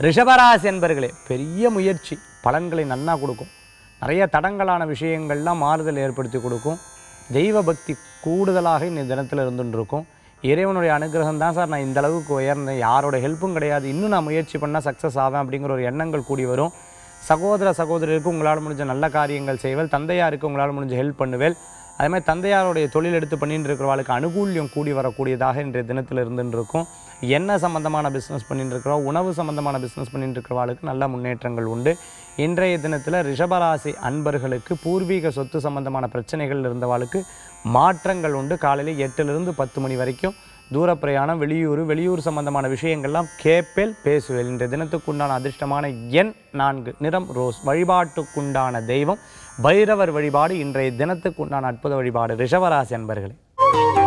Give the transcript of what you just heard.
ரிஷபராசி என்பர்களே, பெரிய முயற்சி பலன்களை நன்னா கொடுக்கும். நிறைய தடங்கலான விஷயங்கள்லாம் மாறுதல் ஏற்படுத்தி கொடுக்கும். தெய்வ பக்தி கூடுதலாக இந்த தினத்தில் இருந்துட்டு இருக்கும். இறைவனுடைய அனுகிரகம் தான் சார் நான் இந்த அளவுக்கு உயர்ந்தேன், யாரோட ஹெல்ப்பும் கிடையாது, இன்னும் நான் முயற்சி பண்ணால் சக்ஸஸ் ஆவேன் அப்படிங்கிற ஒரு எண்ணங்கள் கூடி வரும். சகோதர சகோதரருக்கு உங்களால் முடிஞ்ச நல்ல காரியங்கள் செய்வேல். தந்தையாருக்கு உங்களால் முடிஞ்ச ஹெல்ப் பண்ணுவேல். அதே மாதிரி தந்தையாருடைய தொழில் எடுத்து பண்ணிட்டு இருக்கிறவர்களுக்கு அனுகூல்யம் கூடி வரக்கூடியதாக இன்றைய தினத்தில் இருந்துட்டு இருக்கும். எண்ணெய் சம்பந்தமான பிஸ்னஸ் பண்ணிட்டு இருக்கிறோம், உணவு சம்பந்தமான பிஸ்னஸ் பண்ணிட்டு இருக்கிறவர்களுக்கு நல்ல முன்னேற்றங்கள் உண்டு. இன்றைய தினத்தில் ரிஷபராசி அன்பர்களுக்கு பூர்வீக சொத்து சம்பந்தமான பிரச்சனைகள் இருந்தவாளுக்கு மாற்றங்கள் உண்டு. காலையில் 8லிருந்து 10 மணி வரைக்கும் தூர பிரயாணம், வெளியூர் சம்பந்தமான விஷயங்கள்லாம் கேப்பேல் பேசுவேல். இன்றைய தினத்துக்குண்டான அதிர்ஷ்டமான எண் 4, நிறம் ரோஸ். வழிபாட்டுக்குண்டான தெய்வம் பைரவர் வழிபாடு. இன்றைய தினத்துக்குண்டான அற்புத வழிபாடு ரிஷபராசி அன்பர்களே.